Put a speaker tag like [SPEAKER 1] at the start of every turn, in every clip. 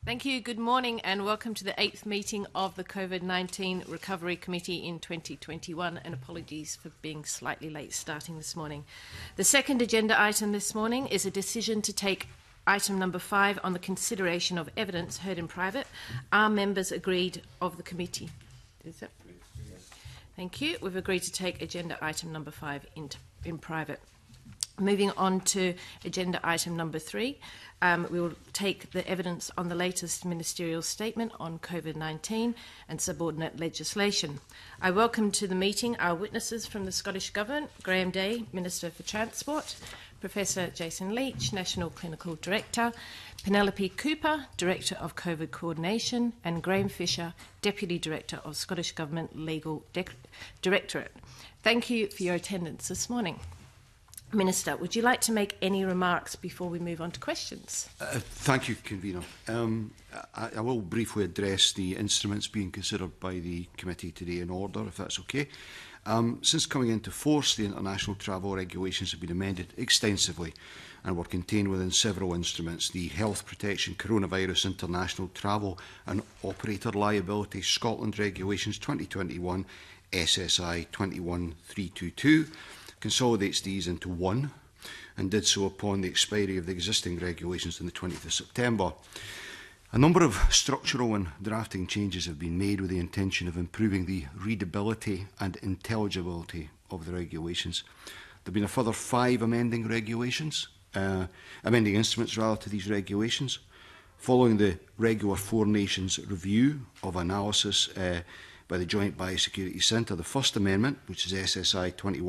[SPEAKER 1] Thank you. Good morning and welcome to the 8th meeting of the COVID-19 Recovery Committee in 2021, and apologies for being slightly late starting this morning. The second agenda item this morning is a decision to take item number 5 on the consideration of evidence heard in private. Are members agreed of the committee? Is it? Thank you. We've agreed to take agenda item number 5 in private. Moving on to agenda item number 3, we will take the evidence on the latest ministerial statement on COVID-19 and subordinate legislation. I welcome to the meeting our witnesses from the Scottish Government: Graham Day, Minister for Transport; Professor Jason Leach, National Clinical Director; Penelope Cooper, Director of COVID Coordination; and Graham Fisher, Deputy Director of Scottish Government Legal Directorate. Thank you for your attendance this morning. Minister, would you like to make any remarks before we move on to questions?
[SPEAKER 2] Thank you, Convener. I will briefly address the instruments being considered by the committee today in order, if that's okay. Since coming into force, the international travel regulations have been amended extensively and were contained within several instruments: the Health Protection Coronavirus International Travel and Operator Liability Scotland Regulations 2021 SSI 21322, consolidates these into one, and did so upon the expiry of the existing regulations on the 20th of September. A number of structural and drafting changes have been made with the intention of improving the readability and intelligibility of the regulations. There have been a further 5 amending instruments to these regulations. Following the regular 4 nations review of analysis by the Joint Biosecurity Centre, the First Amendment, which is SSI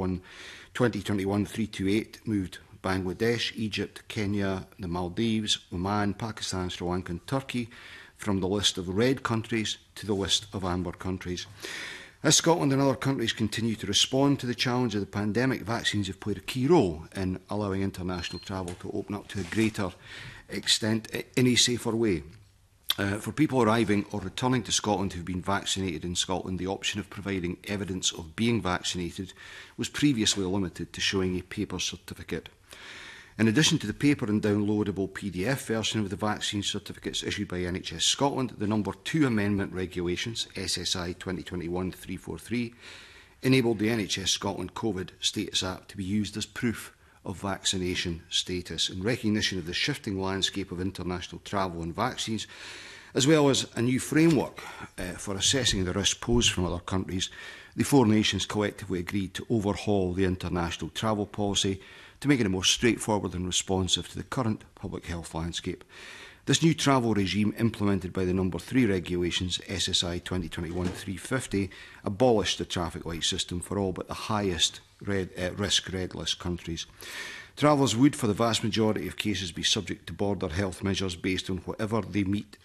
[SPEAKER 2] 2021-328, moved Bangladesh, Egypt, Kenya, the Maldives, Oman, Pakistan, Sri Lanka and Turkey from the list of red countries to the list of amber countries. As Scotland and other countries continue to respond to the challenge of the pandemic, vaccines have played a key role in allowing international travel to open up to a greater extent in a safer way. For people arriving or returning to Scotland who have been vaccinated in Scotland, the option of providing evidence of being vaccinated was previously limited to showing a paper certificate. In addition to the paper and downloadable PDF version of the vaccine certificates issued by NHS Scotland, the number 2 amendment regulations, SSI 2021-343, enabled the NHS Scotland COVID status app to be used as proof of vaccination status. In recognition of the shifting landscape of international travel and vaccines, as well as a new framework for assessing the risk posed from other countries, the 4 nations collectively agreed to overhaul the international travel policy to make it more straightforward and responsive to the current public health landscape. This new travel regime, implemented by the number 3 regulations, SSI 2021-350, abolished the traffic light system for all but the highest risk red list countries. Travellers would, for the vast majority of cases, be subject to border health measures based on whether they meet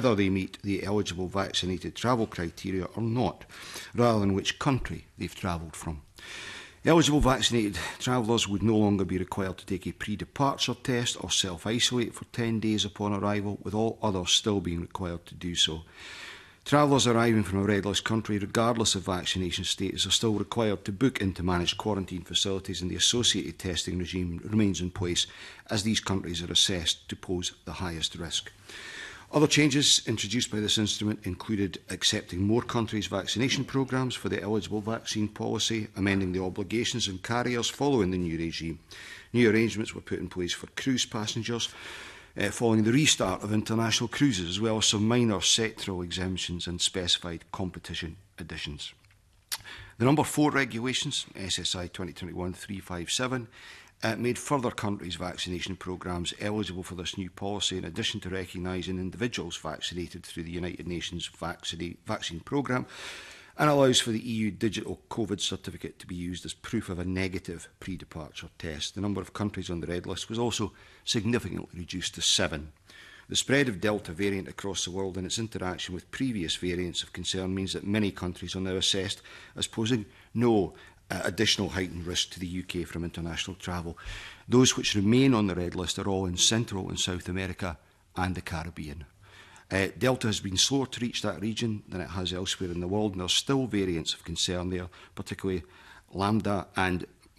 [SPEAKER 2] the eligible vaccinated travel criteria or not, rather than which country they've travelled from. Eligible vaccinated travellers would no longer be required to take a pre-departure test or self-isolate for 10 days upon arrival, with all others still being required to do so. Travellers arriving from a red list country, regardless of vaccination status, are still required to book into managed quarantine facilities, and the associated testing regime remains in place as these countries are assessed to pose the highest risk. Other changes introduced by this instrument included accepting more countries' vaccination programmes for the eligible vaccine policy, amending the obligations on carriers following the new regime. New arrangements were put in place for cruise passengers following the restart of international cruises, as well as some minor sectoral exemptions and specified competition additions. The number 4 regulations, SSI 2021-357, made further countries' vaccination programmes eligible for this new policy, in addition to recognising individuals vaccinated through the United Nations vaccine programme, and allows for the EU digital COVID certificate to be used as proof of a negative pre-departure test. The number of countries on the red list was also significantly reduced to 7. The spread of Delta variant across the world and its interaction with previous variants of concern means that many countries are now assessed as posing no additional heightened risk to the UK from international travel. Those which remain on the red list are all in Central and South America and the Caribbean. Delta has been slower to reach that region than it has elsewhere in the world, and there are still variants of concern there, particularly Lambda and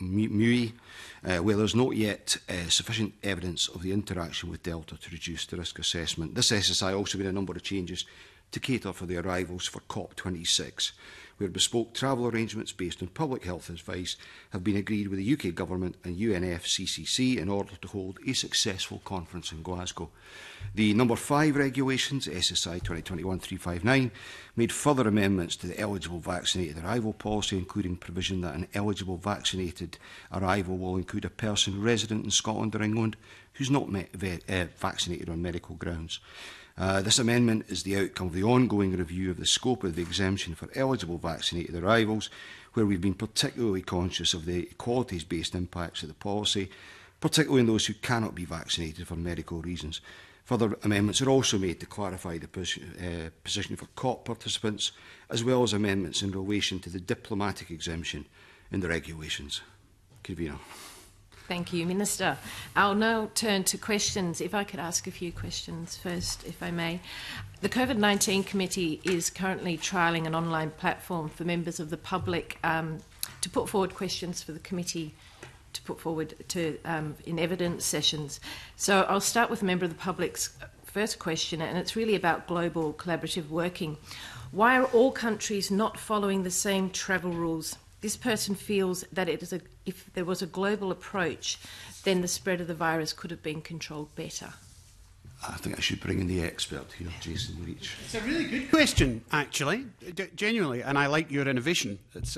[SPEAKER 2] MUI, where there's not yet sufficient evidence of the interaction with Delta to reduce the risk assessment. This SSI also made a number of changes to cater for the arrivals for COP26, where bespoke travel arrangements based on public health advice have been agreed with the UK Government and UNFCCC in order to hold a successful conference in Glasgow. The number 5 regulations, SSI 2021-359, made further amendments to the eligible vaccinated arrival policy, including provision that an eligible vaccinated arrival will include a person resident in Scotland or England who's not vaccinated on medical grounds. This amendment is the outcome of the ongoing review of the scope of the exemption for eligible vaccinated arrivals, where we've been particularly conscious of the equalities-based impacts of the policy, particularly in those who cannot be vaccinated for medical reasons. Further amendments are also made to clarify the position for COP participants, as well as amendments in relation to the diplomatic exemption in the regulations. Convener.
[SPEAKER 1] Thank you, Minister. I'll now turn to questions. If I could ask a few questions first, if I may. The COVID-19 Committee is currently trialling an online platform for members of the public to put forward questions for the committee to put forward to in evidence sessions. So I'll start with a member of the public's first question, and it's really about global collaborative working. Why are all countries not following the same travel rules? This person feels that if there was a global approach, then the spread of the virus could have been controlled better.
[SPEAKER 3] I think I should bring in the expert here, Jason Leach.
[SPEAKER 4] It's a really good question, actually, genuinely, and I like your innovation.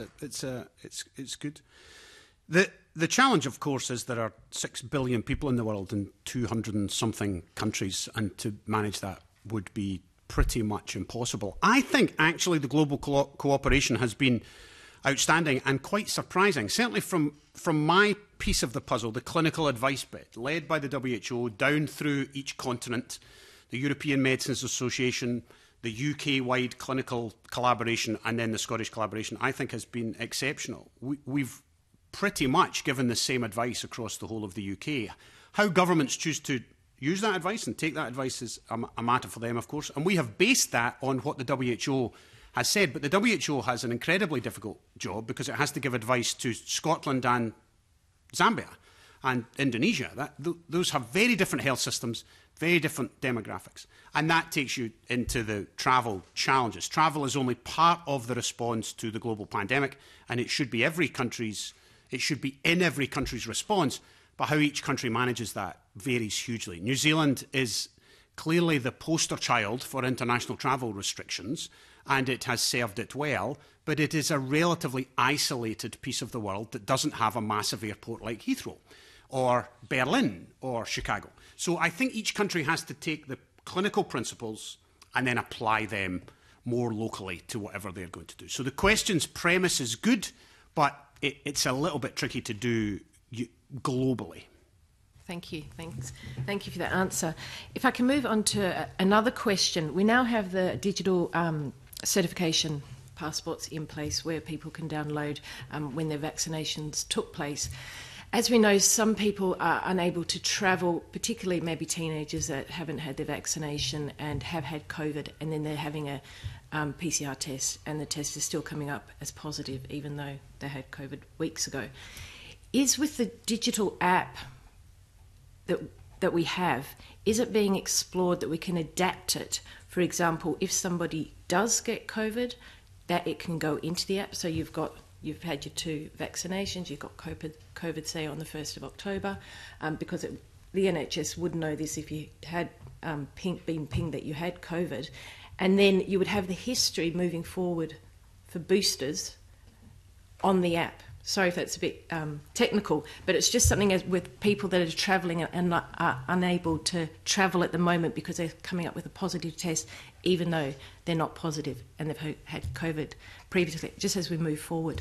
[SPEAKER 4] It's good. The challenge, of course, is there are 6 billion people in the world in 200 and something countries, and to manage that would be pretty much impossible. I think, actually, the global cooperation has been outstanding and quite surprising. Certainly from my piece of the puzzle, the clinical advice bit, led by the WHO, down through each continent, the European Medicines Association, the UK-wide clinical collaboration, and then the Scottish collaboration, I think has been exceptional. We've pretty much given the same advice across the whole of the UK. How governments choose to use that advice and take that advice is a matter for them, of course, and we have based that on what the WHO has said, but the WHO has an incredibly difficult job because it has to give advice to Scotland and Zambia and Indonesia. Those have very different health systems, very different demographics, and that takes you into the travel challenges. Travel is only part of the response to the global pandemic, and it should be in every country's response, but how each country manages that varies hugely. New Zealand is clearly the poster child for international travel restrictions, and it has served it well, but it is a relatively isolated piece of the world that doesn't have a massive airport like Heathrow, or Berlin, or Chicago. So I think each country has to take the clinical principles and then apply them more locally to whatever they're going to do. So the question's premise is good, but it's a little bit tricky to do globally.
[SPEAKER 1] Thank you. Thanks. Thank you for that answer. If I can move on to another question. We now have the digital certification passports in place where people can download when their vaccinations took place. As we know, some people are unable to travel, particularly maybe teenagers that haven't had their vaccination and have had COVID, and then they're having a PCR test, and the test is still coming up as positive, even though they had COVID weeks ago. Is with the digital app that we have, is it being explored that we can adapt it? For example, if somebody does get COVID, that it can go into the app. So you've had your 2 vaccinations, you've got COVID say on the 1st of October, because the NHS would know this if you had been pinged that you had COVID, and then you would have the history moving forward for boosters on the app. Sorry if that's a bit technical, but it's just something with people that are travelling and are unable to travel at the moment because they're coming up with a positive test, even though they're not positive and they've had COVID previously, just as we move forward.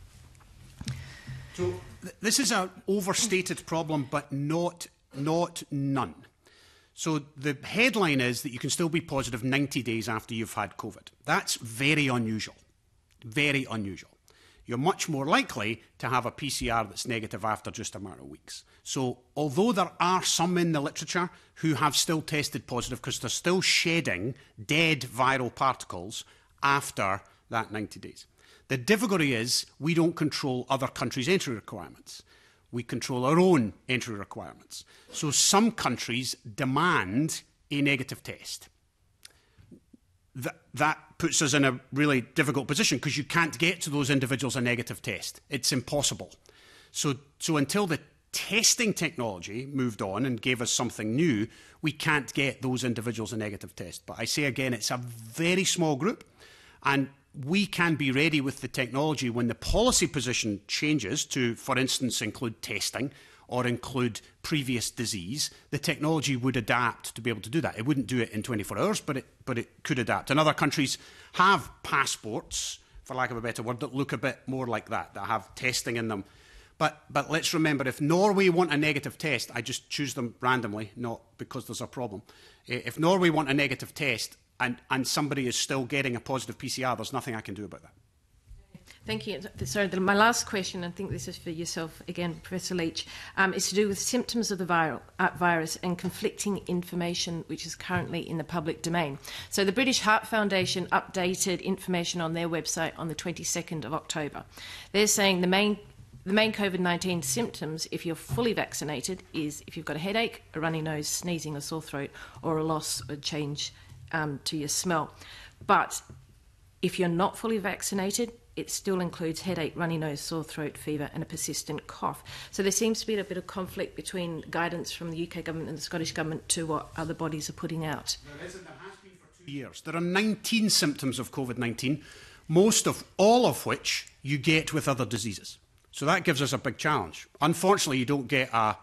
[SPEAKER 4] So this is an overstated problem, but not none. So the headline is that you can still be positive 90 days after you've had COVID. That's very unusual, very unusual. You're much more likely to have a PCR that's negative after just a matter of weeks. So although there are some in the literature who have still tested positive because they're still shedding dead viral particles after that 90 days. The difficulty is we don't control other countries' entry requirements. We control our own entry requirements. So some countries demand a negative test. That puts us in a really difficult position because you can't get to those individuals a negative test. It's impossible. So until the testing technology moved on and gave us something new, we can't get those individuals a negative test. But I say again, it's a very small group, and we can be ready with the technology when the policy position changes to, for instance, include testing or include previous disease. The technology would adapt to be able to do that. It wouldn't do it in 24 hours, but it could adapt. And other countries have passports, for lack of a better word, that look a bit more like that have testing in them. But let's remember, if Norway want a negative test, I just choose them randomly, not because there's a problem. If Norway want a negative test and somebody is still getting a positive PCR, there's nothing I can do about that.
[SPEAKER 1] Thank you. Sorry, my last question, I think this is for yourself again, Professor Leach, is to do with symptoms of the virus and conflicting information which is currently in the public domain. So the British Heart Foundation updated information on their website on the 22nd of October. They're saying the main COVID-19 symptoms, if you're fully vaccinated, is if you've got a headache, a runny nose, sneezing, a sore throat, or a loss or change to your smell. But if you're not fully vaccinated, it still includes headache, runny nose, sore throat, fever, and a persistent cough. So there seems to be a bit of conflict between guidance from the UK government and the Scottish government to what other bodies are putting out.
[SPEAKER 4] There has been for 2 years. There are 19 symptoms of COVID-19, all of which you get with other diseases. So that gives us a big challenge. Unfortunately, you don't get a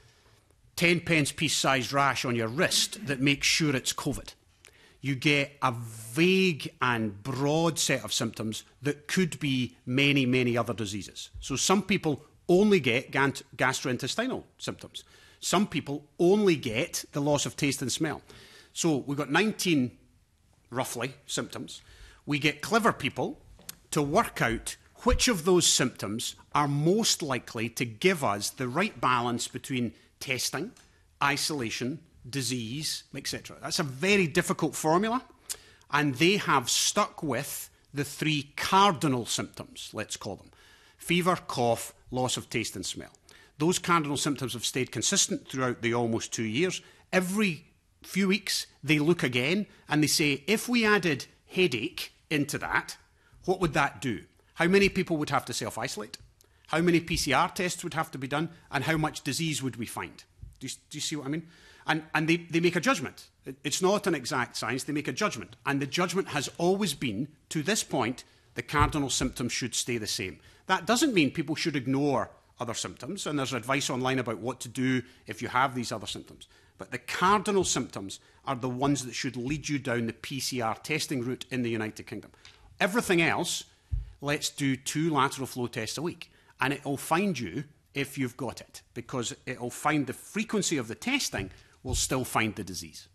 [SPEAKER 4] 10 pence piece-sized rash on your wrist that makes sure it's COVID. You get a vague and broad set of symptoms that could be many, many other diseases. So some people only get gastrointestinal symptoms. Some people only get the loss of taste and smell. So we've got 19, roughly, symptoms. We get clever people to work out which of those symptoms are most likely to give us the right balance between testing, isolation, disease, etc. That's a very difficult formula, and they have stuck with the 3 cardinal symptoms, let's call them: fever, cough, loss of taste and smell. Those cardinal symptoms have stayed consistent throughout the almost 2 years. Every few weeks they look again and they say, if we added headache into that, what would that do? How many people would have to self-isolate? How many PCR tests would have to be done? And how much disease would we find? Do you see what I mean? And they make a judgment. It's not an exact science. They make a judgment. And the judgment has always been, to this point, the cardinal symptoms should stay the same. That doesn't mean people should ignore other symptoms. And there's advice online about what to do if you have these other symptoms. But the cardinal symptoms are the ones that should lead you down the PCR testing route in the United Kingdom. Everything else, let's do 2 lateral flow tests a week. And it'll find you if you've got it, because it'll find the frequency of the testing will still find the disease.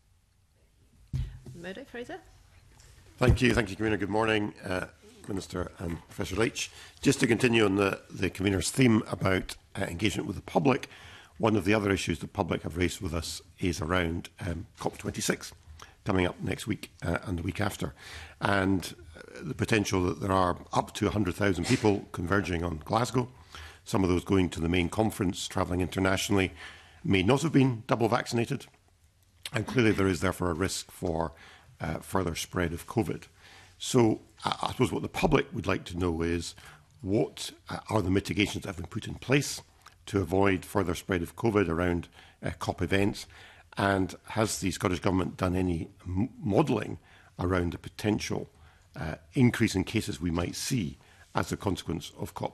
[SPEAKER 1] Murdo, Fraser?
[SPEAKER 5] Thank you, Convener. Good morning, Minister and Professor Leach. Just to continue on the Convener's theme about engagement with the public, one of the other issues the public have raised with us is around COP26, coming up next week and the week after, and the potential that there are up to 100,000 people converging on Glasgow. Some of those going to the main conference, travelling internationally, may not have been double vaccinated, and clearly there is therefore a risk for further spread of COVID. So I suppose what the public would like to know is what are the mitigations that have been put in place to avoid further spread of COVID around COP events, and has the Scottish Government done any modelling around the potential increase in cases we might see as a consequence of COP?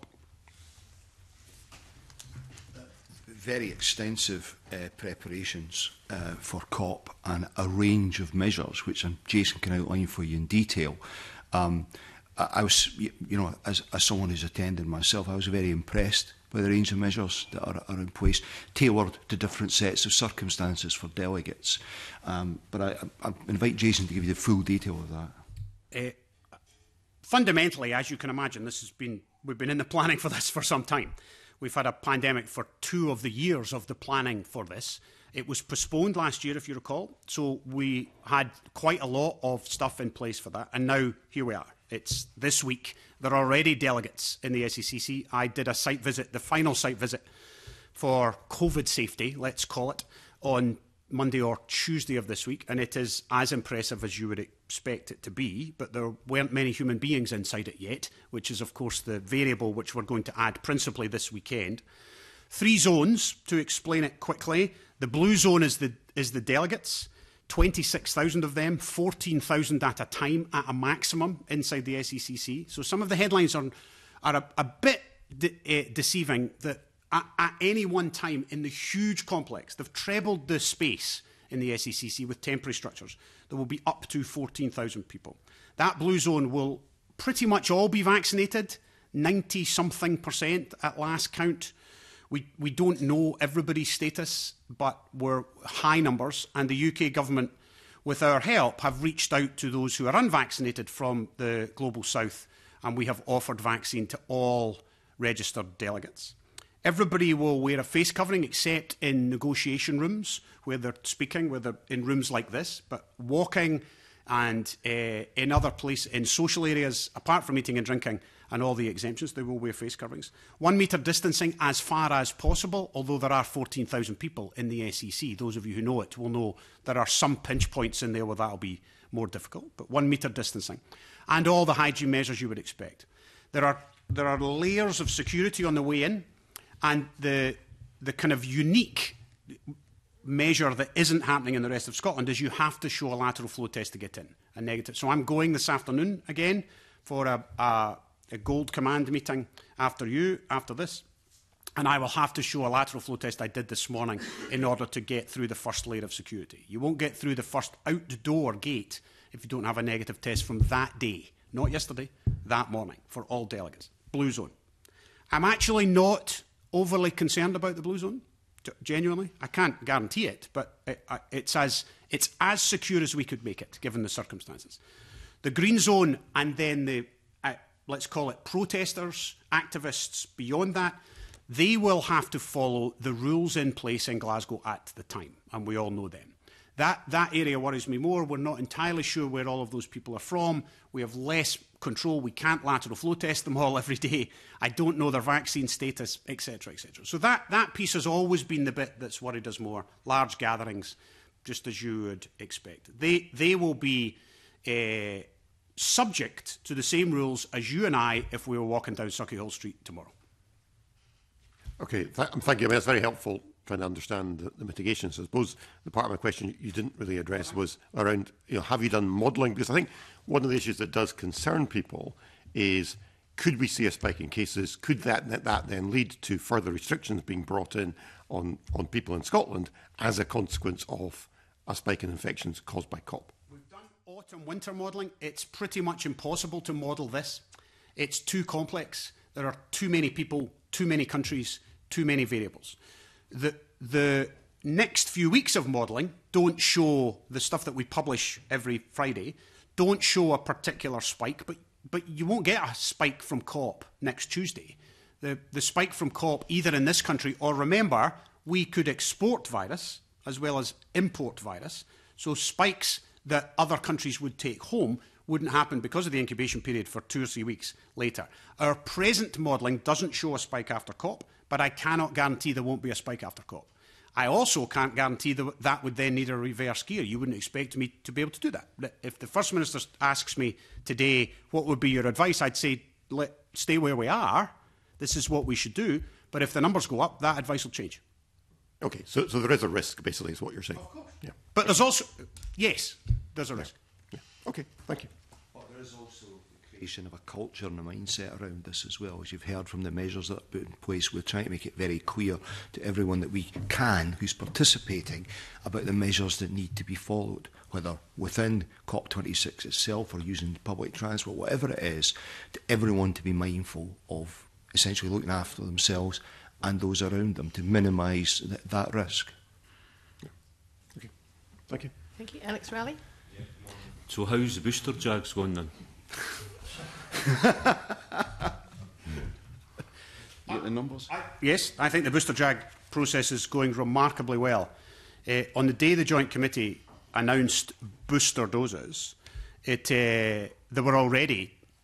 [SPEAKER 2] Very extensive preparations for COP and a range of measures, which Jason can outline for you in detail. I was, as someone who's attended myself, I was very impressed by the range of measures that are in place, tailored to different sets of circumstances for delegates. But I invite Jason to give you the full detail of that.
[SPEAKER 4] Fundamentally, as you can imagine, we've been in the planning for this for some time. We've had a pandemic for 2 of the years of the planning for this. It was postponed last year, if you recall. So we had quite a lot of stuff in place for that. And now here we are. It's this week. There are already delegates in the SECC. I did a site visit, the final site visit for COVID safety, let's call it, on Monday or Tuesday of this week, and it is as impressive as you would expect it to be, but there weren't many human beings inside it yet, which is, of course, the variable which we're going to add principally this weekend. 3 zones, to explain it quickly. The blue zone is the delegates, 26,000 of them, 14,000 at a time at a maximum inside the SECC. So some of the headlines are a bit deceiving that at any one time in the huge complex, they've trebled the space in the SECC with temporary structures. There will be up to 14,000 people. That blue zone will pretty much all be vaccinated, 90-something% at last count. We don't know everybody's status, but we're high numbers, and the UK government, with our help, have reached out to those who are unvaccinated from the Global South, and we have offered vaccine to all registered delegates. Everybody will wear a face covering except in negotiation rooms where they're speaking, where they're in rooms like this, but walking and in other places, in social areas, apart from eating and drinking, and all the exemptions, they will wear face coverings. 1 metre distancing as far as possible, although there are 14,000 people in the SEC. Those of you who know it will know there are some pinch points in there where that will be more difficult, but 1 metre distancing. And all the hygiene measures you would expect. There are layers of security on the way in, and the kind of unique measure that isn't happening in the rest of Scotland is you have to show a lateral flow test to get in, a negative. So I'm going this afternoon again for a Gold Command meeting after this, and I will have to show a lateral flow test I did this morning in order to get through the first layer of security. You won't get through the first outdoor gate if you don't have a negative test from that day, not yesterday, that morning, for all delegates. Blue zone. I'm actually not overly concerned about the blue zone, genuinely. I can't guarantee it, but it's as secure as we could make it, given the circumstances. The green zone, and then the let's call it protesters, activists beyond that, they will have to follow the rules in place in Glasgow at the time, and we all know them. That area worries me more. We're not entirely sure where all of those people are from. We have less control. We can't lateral flow test them all every day. I don't know their vaccine status, etc., etc. So that piece has always been the bit that's worried us more. Large gatherings, just as you would expect. They will be subject to the same rules as you and I if we were walking down Sauchiehall Street tomorrow.
[SPEAKER 5] Okay, thank you. I mean, that's very helpful trying to understand the mitigations. I suppose the part of my question you didn't really address was around, have you done modelling? Because I think one of the issues that does concern people is, could we see a spike in cases? Could that then lead to further restrictions being brought in on people in Scotland as a consequence of a spike in infections caused by COP?
[SPEAKER 4] We've done autumn-winter modelling. It's pretty much impossible to model this. It's too complex. There are too many people, too many countries, too many variables. The next few weeks of modelling don't show the stuff that we publish every Friday, don't show a particular spike, but you won't get a spike from COP next Tuesday. The spike from COP, either in this country or, remember, we could export virus as well as import virus, so spikes that other countries would take home wouldn't happen because of the incubation period for 2 or 3 weeks later. Our present modelling doesn't show a spike after COP, but I cannot guarantee there won't be a spike after COP. I also can't guarantee that would then need a reverse gear. You wouldn't expect me to be able to do that. If the First Minister asks me today, what would be your advice, I'd say, stay where we are. This is what we should do. But if the numbers go up, that advice will change.
[SPEAKER 5] Okay, so there is a risk, basically, is what you're saying.
[SPEAKER 4] Of course.
[SPEAKER 5] Yeah.
[SPEAKER 4] But there's also, yes, there's a risk.
[SPEAKER 5] Yeah. Okay, thank you.
[SPEAKER 2] But there is also the creation of a culture and a mindset around this as well. As you've heard from the measures that are put in place, we're trying to make it very clear to everyone that we can, who's participating, about the measures that need to be followed, whether within COP26 itself or using public transport, whatever it is, to everyone to be mindful of essentially looking after themselves and those around them to minimise that risk.
[SPEAKER 5] Yeah. Okay, thank you.
[SPEAKER 1] Thank you. Alex Rowley?
[SPEAKER 6] So how's the booster jags going then?
[SPEAKER 2] You get the numbers?
[SPEAKER 4] Yes, I think the booster jag process is going remarkably well. On the day the Joint Committee announced booster doses, there were already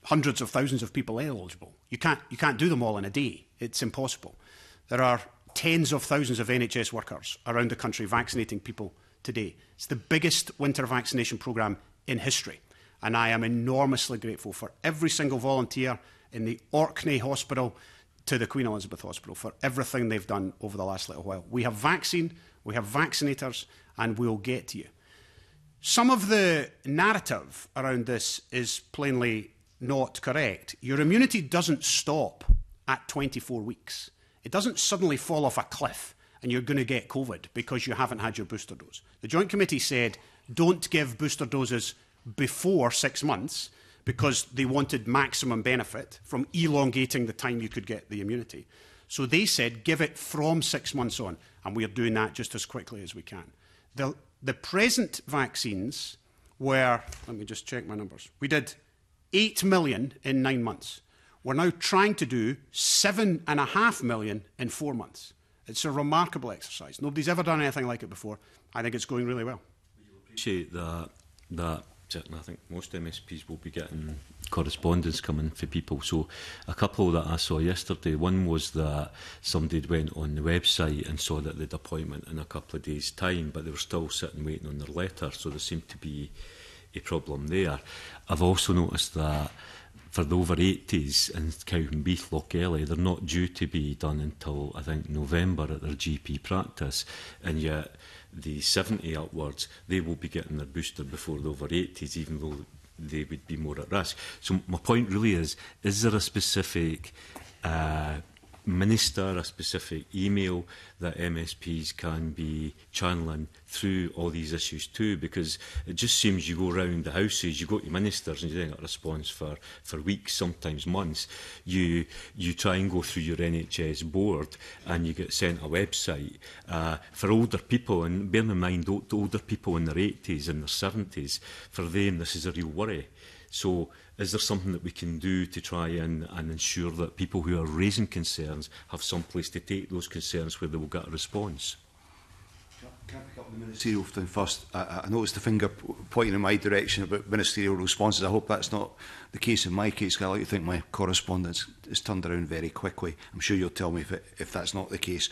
[SPEAKER 4] hundreds of thousands of people eligible. You can't do them all in a day. It's impossible. There are tens of thousands of NHS workers around the country vaccinating people today. It's the biggest winter vaccination programme in history. And I am enormously grateful for every single volunteer in the Orkney Hospital to the Queen Elizabeth Hospital for everything they've done over the last little while. We have vaccine, we have vaccinators, and we'll get to you. Some of the narrative around this is plainly not correct. Your immunity doesn't stop at 24 weeks. It doesn't suddenly fall off a cliff and you're going to get COVID because you haven't had your booster dose. The Joint Committee said don't give booster doses before 6 months because they wanted maximum benefit from elongating the time you could get the immunity. So they said give it from 6 months on, and we are doing that just as quickly as we can. The present vaccines were, let me just check my numbers, we did 8 million in 9 months. We're now trying to do 7.5 million in 4 months. It's a remarkable exercise. Nobody's ever done anything like it before. I think it's going really well.
[SPEAKER 6] Appreciate that. Certainly, I think most MSPs will be getting correspondence coming for people. So a couple that I saw yesterday, one was that somebody had went on the website and saw that they'd appointment in a couple of days' time, but they were still sitting waiting on their letter, so there seemed to be a problem there. I've also noticed that for the over 80s in Cowdenbeath, Lochgelly, they're not due to be done until, I think, November at their GP practice, and yet the 70 upwards, they will be getting their booster before the over 80s, even though they would be more at risk. So my point really is there a specific minister, a specific email that MSPs can be channeling through all these issues too? Because it just seems you go around the houses, you go to ministers and you don't get a response for weeks, sometimes months. You try and go through your NHS board and you get sent a website. For older people, and bear in mind, older people in their 80s and their 70s, for them this is a real worry. So is there something that we can do to try and ensure that people who are raising concerns have some place to take those concerns where they will get a response?
[SPEAKER 2] Can I pick up the ministerial thing first? I noticed the finger pointing in my direction about ministerial responses. I hope that's not the case in my case. I like to think my correspondence is turned around very quickly. I'm sure you'll tell me if that's not the case.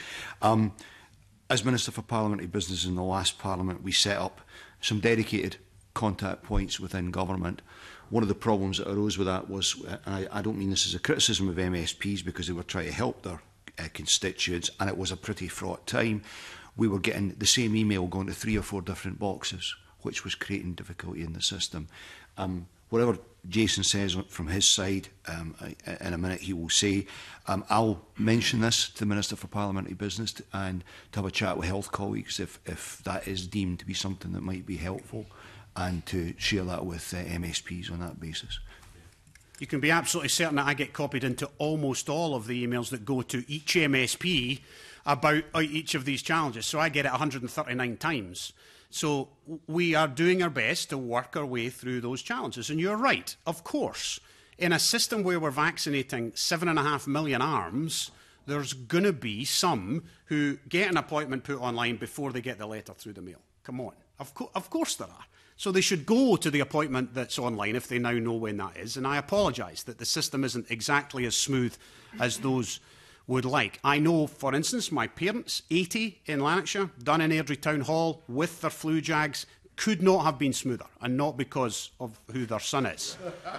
[SPEAKER 2] As Minister for Parliamentary Business in the last Parliament, we set up some dedicated contact points within government. One of the problems that arose with that was, and I don't mean this as a criticism of MSPs because they were trying to help their constituents, and it was a pretty fraught time. We were getting the same email going to 3 or 4 different boxes, which was creating difficulty in the system. Whatever Jason says from his side, in a minute he will say, I'll mention this to the Minister for Parliamentary Business and to have a chat with health colleagues if that is deemed to be something that might be helpful, and to share that with MSPs on that basis.
[SPEAKER 4] You can be absolutely certain that I get copied into almost all of the emails that go to each MSP about each of these challenges. So I get it 139 times. So we are doing our best to work our way through those challenges. And you're right, of course. In a system where we're vaccinating 7.5 million arms, there's going to be some who get an appointment put online before they get the letter through the mail. Come on. Of course there are. So they should go to the appointment that's online if they now know when that is. And I apologise that the system isn't exactly as smooth as those would like. I know, for instance, my parents, 80 in Lanarkshire, done in Airdrie Town Hall with their flu jags, could not have been smoother, and not because of who their son is.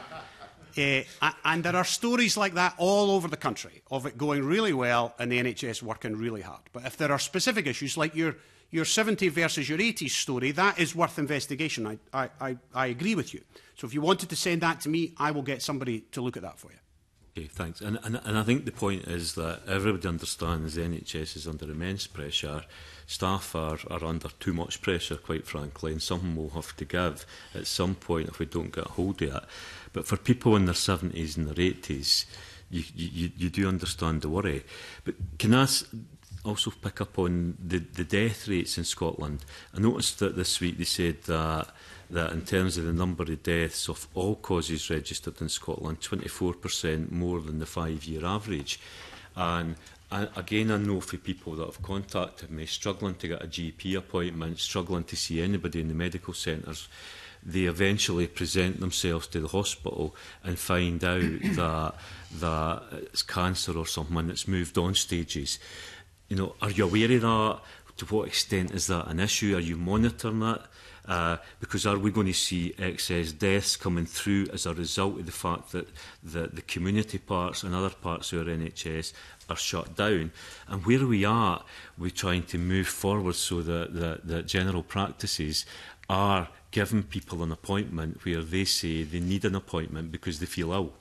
[SPEAKER 4] And there are stories like that all over the country of it going really well and the NHS working really hard. But if there are specific issues like your 70 versus your 80 story, that is worth investigation. I agree with you. So if you wanted to send that to me, I will get somebody to look at that for you.
[SPEAKER 6] Okay, thanks. And I think the point is that everybody understands the NHS is under immense pressure. Staff are under too much pressure, quite frankly, and something will have to give at some point if we don't get hold of it. But for people in their 70s and their 80s, you do understand the worry. But can I also pick up on the death rates in Scotland? I noticed that this week they said that in terms of the number of deaths of all causes registered in Scotland, 24% more than the 5-year average. And again, I know for people that have contacted me, struggling to get a GP appointment, struggling to see anybody in the medical centres, they eventually present themselves to the hospital and find out that it's cancer or something and it's moved on stages. You know, are you aware of that? To what extent is that an issue? Are you monitoring that? Because are we going to see excess deaths coming through as a result of the fact that the community parts and other parts of our NHS are shut down? And where are we at? We're trying to move forward so that general practices are giving people an appointment where they say they need an appointment because they feel ill.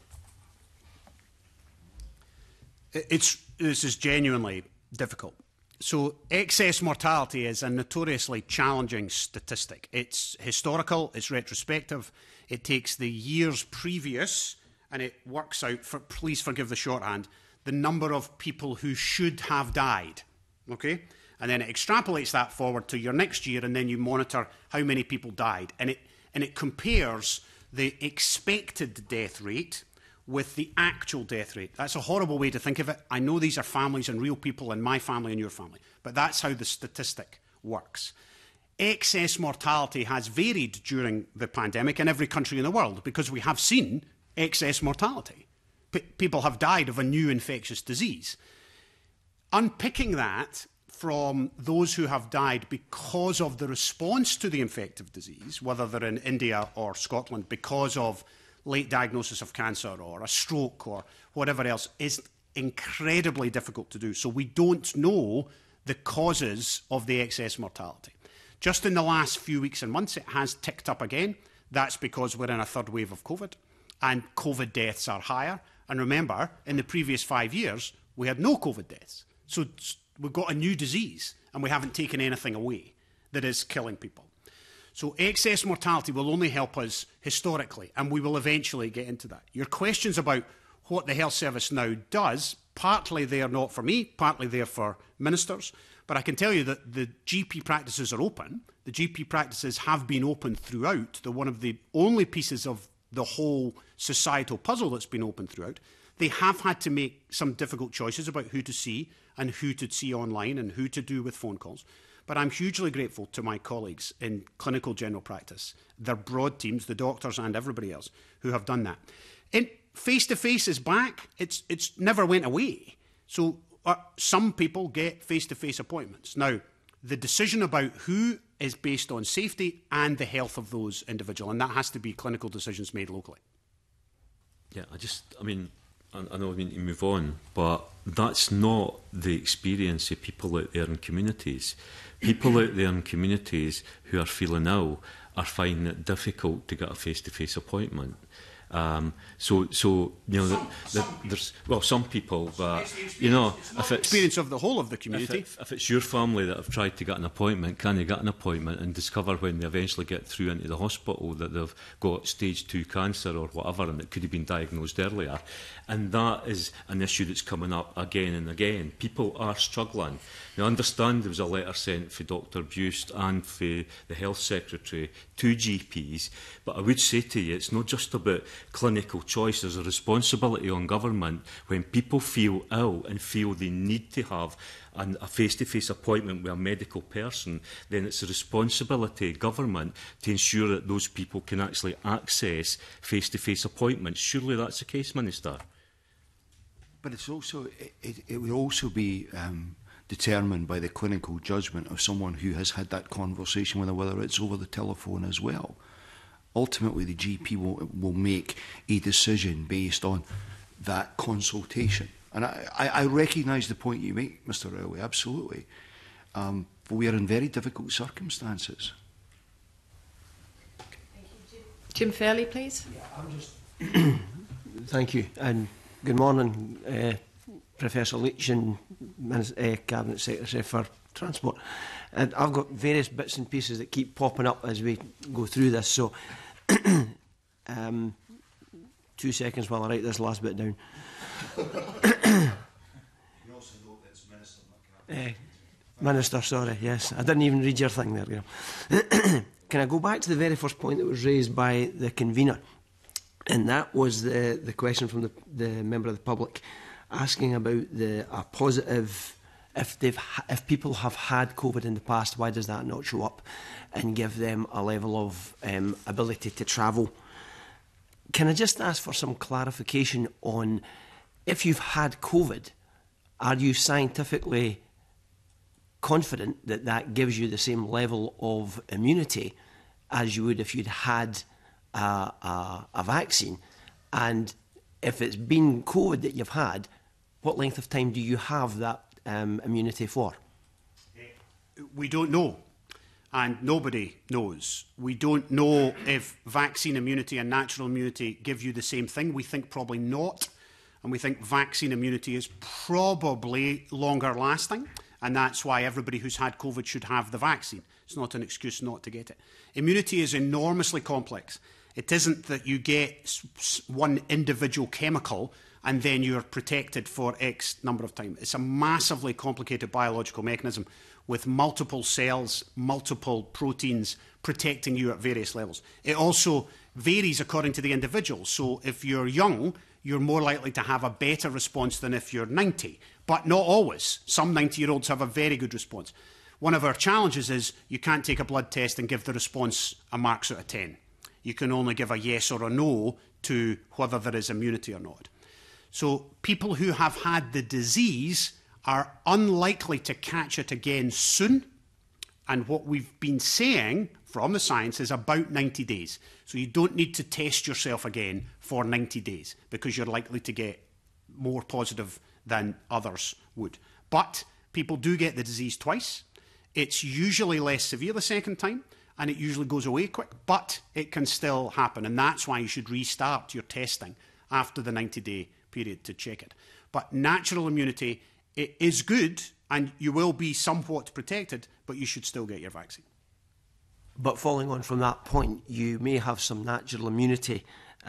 [SPEAKER 4] This is genuinely difficult. So excess mortality is a notoriously challenging statistic. It's historical, it's retrospective, it takes the years previous and it works out, please forgive the shorthand, the number of people who should have died, okay? And then it extrapolates that forward to your next year and then you monitor how many people died. And it compares the expected death rate with the actual death rate. That's a horrible way to think of it. I know these are families and real people and my family and your family, but that's how the statistic works. Excess mortality has varied during the pandemic in every country in the world because we have seen excess mortality. People have died of a new infectious disease. Unpicking that from those who have died because of the response to the infective disease, whether they're in India or Scotland, because of late diagnosis of cancer or a stroke or whatever else, is incredibly difficult to do. So we don't know the causes of the excess mortality. Just in the last few weeks and months, it has ticked up again. That's because we're in a third wave of COVID and COVID deaths are higher. And remember, in the previous 5 years, we had no COVID deaths. So we've got a new disease and we haven't taken anything away that is killing people. So excess mortality will only help us historically, and we will eventually get into that. Your questions about what the health service now does, partly they are not for me, partly they are for ministers, but I can tell you that the GP practices are open. The GP practices have been open throughout. They're one of the only pieces of the whole societal puzzle that's been open throughout. They have had to make some difficult choices about who to see and who to see online and who to do with phone calls. But I'm hugely grateful to my colleagues in clinical general practice, their broad teams, the doctors and everybody else who have done that. Face-to-face is back. It's never went away. So some people get face-to-face appointments. Now, the decision about who is based on safety and the health of those individuals, and that has to be clinical decisions made locally.
[SPEAKER 6] Yeah, I know we need to move on, but that's not the experience of people out there in communities. People out there in communities who are feeling ill are finding it difficult to get a face-to-face appointment. So you know, there's some people, but you know, if it's
[SPEAKER 4] experience of the whole of the community,
[SPEAKER 6] if it's your family that have tried to get an appointment, can you get an appointment and discover when they eventually get through into the hospital that they've got stage 2 cancer or whatever, and it could have been diagnosed earlier? And that is an issue that's coming up again and again. People are struggling. Now, I understand there was a letter sent for Dr Buist and for the Health Secretary to GPs, but I would say to you, it's not just about clinical choice. There's a responsibility on government when people feel ill and feel they need to have a face-to-face appointment with a medical person, then it's a responsibility of government to ensure that those people can actually access face-to-face appointments. Surely that's the case, Minister?
[SPEAKER 2] But it's also, it will also be determined by the clinical judgment of someone who has had that conversation with them, whether it's over the telephone as well. Ultimately, the GP will make a decision based on that consultation. And I recognise the point you make, Mr Rowley, absolutely. But we are in very difficult circumstances.
[SPEAKER 1] Jim Fairley, please.
[SPEAKER 7] Yeah, I'm just thank you, and good morning, Professor Leach and Cabinet Secretary for Transport. And I've got various bits and pieces that keep popping up as we go through this, so 2 seconds while I write this last bit down.
[SPEAKER 3] You also note that it's Minister, not Cabinet.
[SPEAKER 7] Minister, sorry, yes. I didn't even read your thing there, Graham. Can I go back to the very first point that was raised by the convener? And that was the question from the member of the public asking about a positive If people have had COVID in the past, why does that not show up and give them a level of ability to travel? Can I just ask for some clarification on, if you've had COVID, are you scientifically confident that that gives you the same level of immunity as you would if you'd had a vaccine? And if it's been COVID that you've had, what length of time do you have that immunity for?
[SPEAKER 4] We don't know, and nobody knows. We don't know if vaccine immunity and natural immunity give you the same thing. We think probably not, and we think vaccine immunity is probably longer lasting, and that's why everybody who's had COVID should have the vaccine. It's not an excuse not to get it. Immunity is enormously complex. It isn't that you get one individual chemical and then you're protected for X number of time. It's a massively complicated biological mechanism with multiple cells, multiple proteins protecting you at various levels. It also varies according to the individual. So if you're young, you're more likely to have a better response than if you're 90, but not always. Some 90-year-olds have a very good response. One of our challenges is you can't take a blood test and give the response a marks out of 10. You can only give a yes or a no to whether there is immunity or not. So people who have had the disease are unlikely to catch it again soon. And what we've been saying from the science is about 90 days. So you don't need to test yourself again for 90 days because you're likely to get more positive than others would. But people do get the disease twice. It's usually less severe the second time, and it usually goes away quick, but it can still happen. And that's why you should restart your testing after the 90-day period to check it. But natural immunity, it is good, and you will be somewhat protected, but you should still get your vaccine.
[SPEAKER 7] But following on from that point, you may have some natural immunity,